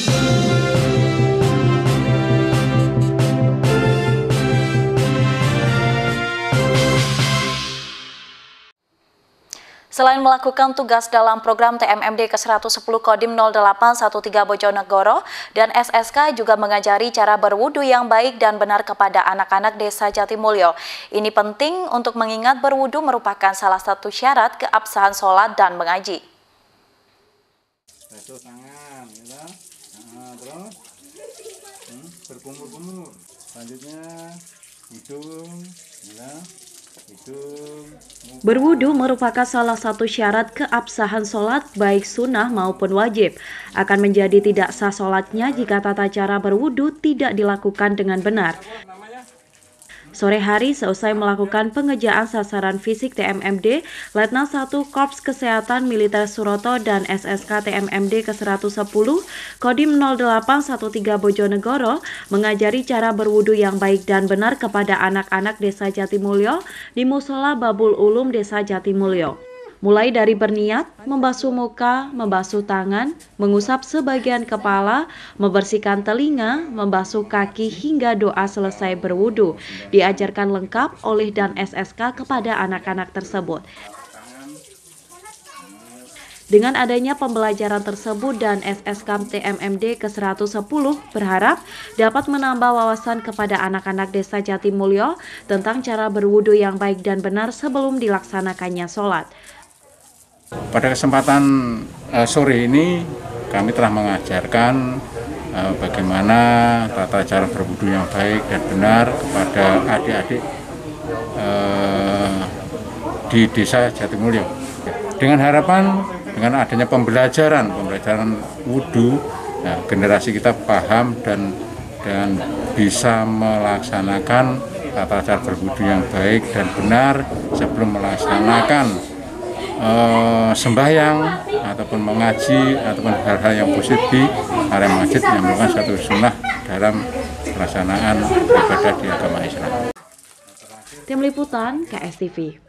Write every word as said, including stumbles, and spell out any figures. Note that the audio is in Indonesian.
Selain melakukan tugas dalam program T M M D ke seratus sepuluh Kodim nol delapan satu tiga Bojonegoro dan S S K juga mengajari cara berwudu yang baik dan benar kepada anak-anak Desa Jatimulyo. Ini penting untuk mengingat berwudu merupakan salah satu syarat keabsahan sholat dan mengaji. Basuh tangan, ya. Nah, terus hmm, berkumur-kumur. Selanjutnya hidung, ya. Berwudu merupakan salah satu syarat keabsahan sholat baik sunnah maupun wajib. Akan menjadi tidak sah sholatnya jika tata cara berwudu tidak dilakukan dengan benar. Sore hari seusai melakukan pengejaan sasaran fisik T M M D, Letnan satu Korps Kesehatan Militer Suroto dan S S K T M M D ke seratus sepuluh Kodim nol delapan satu tiga Bojonegoro mengajari cara berwudu yang baik dan benar kepada anak-anak Desa Jatimulyo di Musola Babul Ulum Desa Jatimulyo. Mulai dari berniat, membasuh muka, membasuh tangan, mengusap sebagian kepala, membersihkan telinga, membasuh kaki hingga doa selesai berwudu, diajarkan lengkap oleh dan S S K kepada anak-anak tersebut. Dengan adanya pembelajaran tersebut dan S S K T M M D ke seratus sepuluh berharap dapat menambah wawasan kepada anak-anak Desa Jatimulyo tentang cara berwudu yang baik dan benar sebelum dilaksanakannya sholat. Pada kesempatan uh, sore ini kami telah mengajarkan uh, bagaimana tata cara berwudu yang baik dan benar kepada adik-adik uh, di Desa Jatimulyo. Dengan harapan dengan adanya pembelajaran pembelajaran wudu, nah, generasi kita paham dan dan bisa melaksanakan tata cara berwudu yang baik dan benar sebelum melaksanakan Uh, sembahyang ataupun mengaji ataupun hal-hal yang positif di area masjid yang merupakan satu sunnah dalam pelaksanaan ibadah di agama Islam. Tim Liputan K S T V.